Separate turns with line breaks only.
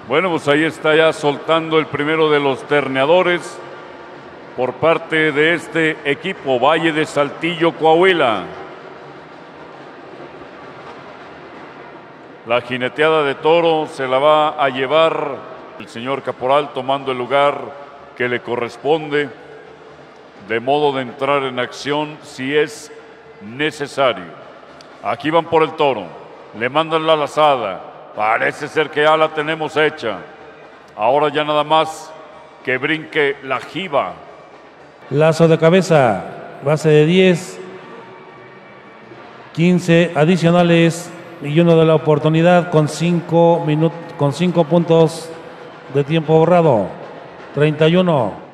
Bueno, pues ahí está ya soltando el primero de los terneadores por parte de este equipo, Valle de Saltillo, Coahuila. La jineteada de toro se la va a llevar el señor Caporal, tomando el lugar que le corresponde, de modo de entrar en acción si es necesario. Aquí van por el toro, le mandan la lazada, parece ser que ya la tenemos hecha. Ahora ya nada más que brinque la jiba.
Lazo de cabeza, base de 10, 15 adicionales y uno de la oportunidad con 5 puntos de tiempo borrado. 31.